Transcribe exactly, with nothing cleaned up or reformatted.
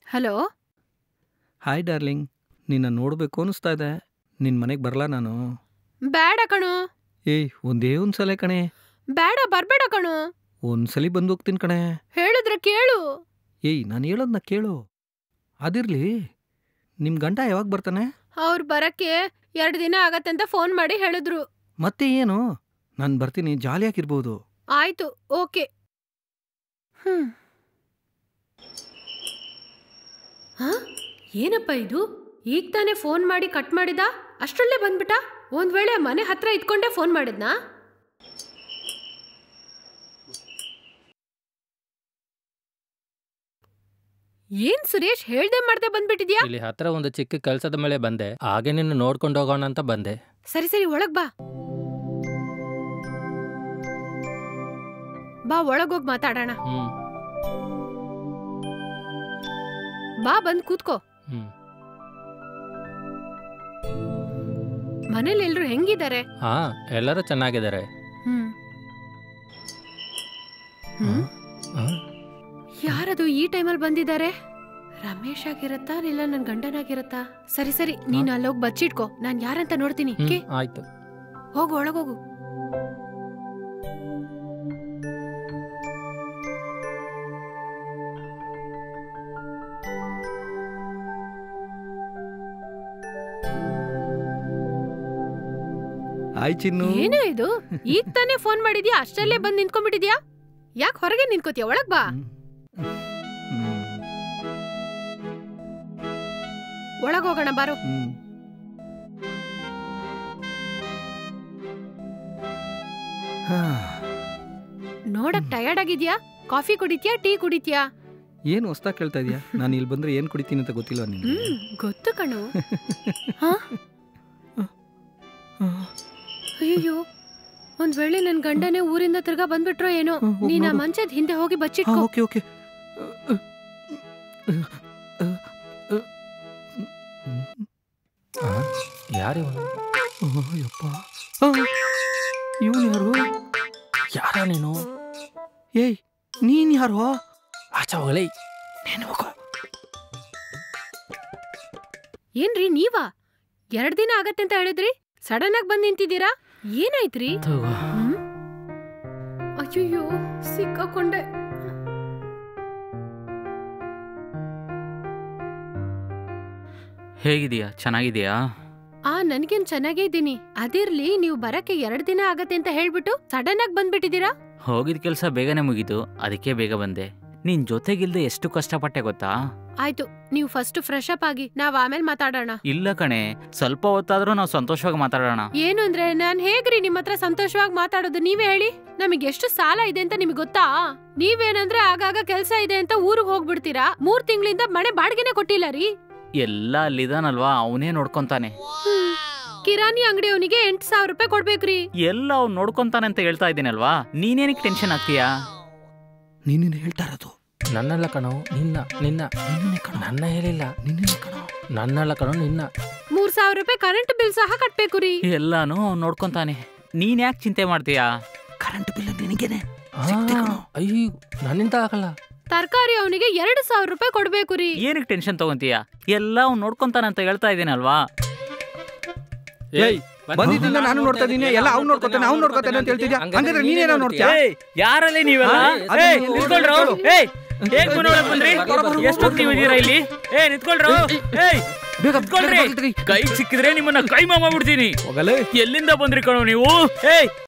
Hello. Hi darling, ನಿನ್ನ ನೋಡಬೇಕು ಅನಿಸ್ತಾ ಇದೆ. ನಿನ್ನ ಮನೆಗೆ ಬರಲಾ ನಾನು? ಬೇಡ ಕಣೋ. ಏಯ್ ಒಂದೇ ಒಂದ್ಸಲ ಕಣೆ. ಬೇಡ, ಬರ್ಬೇಡ ಕಣೋ. ಒಂದ್ಸಲಿ ಬಂದು ಹೋಗ್ತೀನಿ ಕಣೆ. ಹೇಳಿದ್ರೆ ಕೇಳು. ಏಯ್ ನಾನು ಹೇಳೋದನ್ನ ಕೇಳು. ಅದಿರ್ಲಿ, ನಿಮ್ಮ ಗಂಡ ಯಾವಾಗ ಬರ್ತಾನೆ? ಅವ್ರು ಬರಕ್ಕೆ ಎರಡು ದಿನ ಆಗತ್ತೆ ಅಂತ ಫೋನ್ ಮಾಡಿ ಹೇಳಿದ್ರು. ಮತ್ತೆ ಏನು, ನಾನು ಬರ್ತೀನಿ, ಜಾಲಿಯಾಗಿರ್ಬೋದು. ಆಯ್ತು, ಓಕೆ. ಹ್ಮ್. ಹಾ, ಏನಪ್ಪ ಇದು? ಈಗ ತಾನೇ ಫೋನ್ ಮಾಡಿ ಕಟ್ ಮಾಡಿದ, ಅಷ್ಟರಲ್ಲೇ ಬಂದ್ಬಿಟ್ಟ. ಒಂದ್ ವೇಳೆ ಮನೆ ಹತ್ರ ಇದ್ಕೊಂಡೆ ಫೋನ್ ಮಾಡಿದ್ನಾ? ಏನ್ ಸುರೇಶ್, ಹೇಳ್ದೆ ಮಾಡ್ದೆ ಬಂದ್ಬಿಟ್ಟಿದ್ಯಾ? ಇಲ್ಲಿ ಹತ್ರ ಒಂದು ಚಿಕ್ಕ ಕೆಲಸದ ಮೇಲೆ ಬಂದೆ, ಹಾಗೆ ನಿನ್ನ ನೋಡ್ಕೊಂಡು ಹೋಗೋಣ ಅಂತ ಬಂದೆ. ಸರಿ ಸರಿ, ಒಳಗ್ ಬಾ. ಬಾ, ಒಳಗೋಗ್ ಮಾತಾಡೋಣ. ಹ್ಮ್ ಬಾ, ಬಂದ್ ಕೂತ್ಕೋ. ಹ್ಮ್ ಮನೇಲಿ ಎಲ್ರು ಹೆಂಗಿದ್ದಾರೆ? ಹಾ, ಎಲ್ಲರೂ ಚೆನ್ನಾಗಿದ್ದಾರೆ. ಹ್ಮ್ ಹ್ಮ್ ಆ? ಯಾರದು ಈ ಟೈಮಲ್ಲಿ ಬಂದಿದ್ದಾರೆ? ರಮೇಶ್ ಆಗಿರತ್ತಾ ಇಲ್ಲ ನನ್ ಗಂಡನಾಗಿರತ್ತಾ? ಸರಿ ಸರಿ, ನೀನ್ ಅಲ್ಲೋಗ್ ಬಚ್ಚಿಟ್ಕೋ, ನಾನ್ ಯಾರಂತ ನೋಡ್ತೀನಿ. ಹ್ಮ್, ಕೆ? ಆಯ್ತು. ಹೋಗು, ಒಳಗೋಗು. ಹಾಯ್ ಚಿನ್ನು. ಏನೋ ಇದು, ಈಗ ತಾನೇ ಫೋನ್ ಮಾಡಿದ್ಯಾ, ಅಷ್ಟರಲ್ಲೇ ಬಂದ್ ನಿಂತ್ಕೊಂಡ್ಬಿಟ್ಟಿದ್ಯಾ? ಯಾಕೆ ಹೊರಗೆ ನಿಂತ್ಕೋತೀಯ? ಒಳಗ್ ಬಾ. ಹ್ಮ್. ಒಳಗ್ ಹೋಗೋಣ ಬಾರೋ. ಹ್ಮ್. ಹಾ. ನೋಡಕ್ ಟಯರ್ಡ್ ಆಗಿದ್ಯಾ? ಕಾಫಿ ಕುಡಿತ್ಯಾ, ಟೀ ಕುಡಿತ್ಯಾ? ಏನು ಹೊಸ್ತಾ ಕೇಳ್ತಾ ಇದೀಯಾ? ನಾನು ಇಲ್ಲಿ ಬಂದ್ರೆ ಏನ್ ಕುಡಿತೀನಿ ಅಂತ ಗೊತ್ತಿಲ್ಲ ನಿನ್ಗೆ? ಹ್ಮ್, ಗೊತ್ತು ಕಣೋ. ಹಾ? ಅಯ್ಯೋ, ಒಂದ್ ವೇಳೆ ನನ್ ಗಂಡನೇ ಊರಿಂದ ತಿರ್ಗಾ ಬಂದ್ಬಿಟ್ರೋ ಏನೋ. ನೀನ್ ಆ ಮಂಚದ ಹಿಂದೆ ಹೋಗಿ ಬಚ್ಚಿಟ್ಕೋ. Okay okay. ಯಾರು ಯಪ್ಪ, ಇವನು ಯಾರು? ಯಾರ ನೀನು? ಏಯ್ ನೀನ್ ಯಾರು? ಆಚೆ ಹೋಗಲೇ. ನೀನು ಹೋಗೋ. ಏನ್ರಿ ನೀವಾ? ಎರಡ್ ದಿನ ಆಗತ್ತೆ ಅಂತ ಹೇಳಿದ್ರಿ, ಸಡನ್ ಆಗಿ ಬಂದ್ ನಿಂತಿದ್ದೀರಾ? ಏನಾಯ್ತ್ರಿ? ಹ್ಮ್? ಅಯ್ಯಯ್ಯೋ, ಸಿಕ್ಕಾಕೊಂಡೆ. ಹೇಗಿದೀಯಾ? ಚೆನ್ನಾಗಿದೀಯಾ? ಆ, ನನ್ಗೇನ್ ಚೆನ್ನಾಗೇ ಇದ್ದೀನಿ. ಅದಿರ್ಲಿ, ನೀವು ಬರಕ್ಕೆ ಎರಡ್ ದಿನ ಆಗತ್ತೆ ಅಂತ ಹೇಳ್ಬಿಟ್ಟು ಸಡನ್ ಆಗಿ ಬಂದ್ಬಿಟ್ಟಿದ್ದೀರಾ? ಹೋಗಿದ ಕೆಲಸ ಬೇಗನೆ ಮುಗೀತು, ಅದಕ್ಕೆ ಬೇಗ ಬಂದೆ. ನೀನ್ ಜೊತೆಗಿಲ್ದೆ ಎಷ್ಟು ಕಷ್ಟಪಟ್ಟೆ ಗೊತ್ತಾ? ಆಯ್ತು, ನೀವು ಫಸ್ಟ್ ಫ್ರೆಶ್ ಅಪ್ ಆಗಿ, ನಾವ್ ಆಮೇಲೆ ಮಾತಾಡೋಣ. ಇಲ್ಲ ಕಣೆ, ಸ್ವಲ್ಪ ಹೊತ್ತಾದ್ರೂ ನಾವು ಸಂತೋಷವಾಗಿ ಮಾತಾಡೋಣ. ಏನು ಅಂದ್ರೆ, ನಾನ್ ಹೇಗ್ರಿ ನಿಮ್ ಹತ್ರ ಸಂತೋಷವಾಗಿ ಮಾತಾಡೋದು? ನೀವೇ ಹೇಳಿ. ನಮಗೆ ಎಷ್ಟು ಸಾಲ ಇದೆ ಅಂತ ನಿಮ್ಗೆ ಗೊತ್ತಾ? ನೀವೇನಂದ್ರೆ ಆಗಾಗ ಕೆಲ್ಸ ಇದೆ ಅಂತ ಊರಿಗೆ ಹೋಗ್ಬಿಡ್ತೀರಾ. ಮೂರ್ ತಿಂಗಳಿಂದ ಮನೆ ಬಾಡ್ಗೆನೆ ಕೊಟ್ಟಿಲ್ಲ ರೀ. ಎಲ್ಲ ಅಲ್ಲಿದಾನಲ್ವಾ, ಅವನೇ ನೋಡ್ಕೊಂತಾನೆ. ಕಿರಾಣಿ ಅಂಗಡಿ ಅವನಿಗೆ ಎಂಟು ಸಾವಿರ ರೂಪಾಯಿ ಕೊಡ್ಬೇಕ್ರಿ. ಎಲ್ಲ ಅವ್ನು ನೋಡ್ಕೊಂತಾನೆ ಅಂತ ಹೇಳ್ತಾ ಇದ್ದೀನಲ್ವಾ, ನೀನೇನಕ್ಕೆ ಟೆನ್ಷನ್ ಆಗ್ತೀಯಾ? ನೀನೇನು ಹೇಳ್ತಾ ಇರೋದು? ನನ್ನಲ್ಲ ಕಣೋ, ನಿನ್ನ. ನಿನ್ನ ನಿನ್ನೆ ಕಣೋ. ನನ್ನ ಹೇಳಿಲ್ಲ. ನಿನ್ನೆ ಕಣೋ. ನನ್ನಲ್ಲ ಕಣೋ, ನಿನ್ನ. ಮೂರ್ ಸಾವಿರ ರೂಪಾಯಿ ಕರೆಂಟ್ ಬಿಲ್ ಸಹ ಕಟ್ಬೇಕು ರೀ. ಎಲ್ಲಾನು ಅವ್ನು ನೋಡ್ಕೊಂತಾನೆ, ನೀನ್ ಯಾಕೆ ಚಿಂತೆ ಮಾಡ್ತೀಯಾ? ಕರೆಂಟ್ ಬಿಲ್ ನಿನಗೇನೆ. ಅಯ್ಯೋ, ನನ್ನಿಂದ ಆಗಲ್ಲ. ತರಕಾರಿ ಅವನಿಗೆ ಎರಡು ಸಾವಿರ ರೂಪಾಯಿ ಕೊಡ್ಬೇಕು ರೀ. ಏನಕ್ಕೆ ಟೆನ್ಷನ್ ತಗೊಂತೀಯಾ? ಎಲ್ಲ ಅವ್ನು ನೋಡ್ಕೊಂತಾನೆ ಅಂತ ಹೇಳ್ತಾ ಇದ್ದೀನಲ್ವಾ. ಏಯ್, ಬಂದಿದ್ದಿಂದ ನಾನು ನೋಡ್ತಾ ಇದೀನಿ, ಎಲ್ಲ ಅವ್ನು ನೋಡ್ಕೊತಾನೆ ಅವ್ನು ನೋಡ್ಕೊತಾನೆ ಅಂತ ಹೇಳ್ತಿದ್ಯಾ. ಹಂಗಂದ್ರೆ ನೀನೇನೋ ನೋಡ್ತೀಯಾ? ಯಾರಲ್ಲಿ ನೀವೆಲ್ಲ? ಏಯ್, ನಿಂತ್ಕೊಳ್ರು. ಏಯ್, ಹೇಗ್ ಮನೊಳಗ್ ಬಂದ್ರಿ? ಎಷ್ಟೊತ್ತಿಗೆ ಇದೀರಾ ಇಲ್ಲಿ? ಏ ನಿಂತ್ಕೊಳ್ರು. ಏಯ್ ನಿಂತ್ಕೊಳ್ರಿ, ಕೈ ಸಿಕ್ಕಿದ್ರೆ ನಿಮ್ಮನ್ನ ಕೈ ಮಾಮ ಬಿಡ್ತೀನಿ. ಎಲ್ಲಿಂದ ಬಂದ್ರಿ ಕಣೋ ನೀವು? ಏಯ್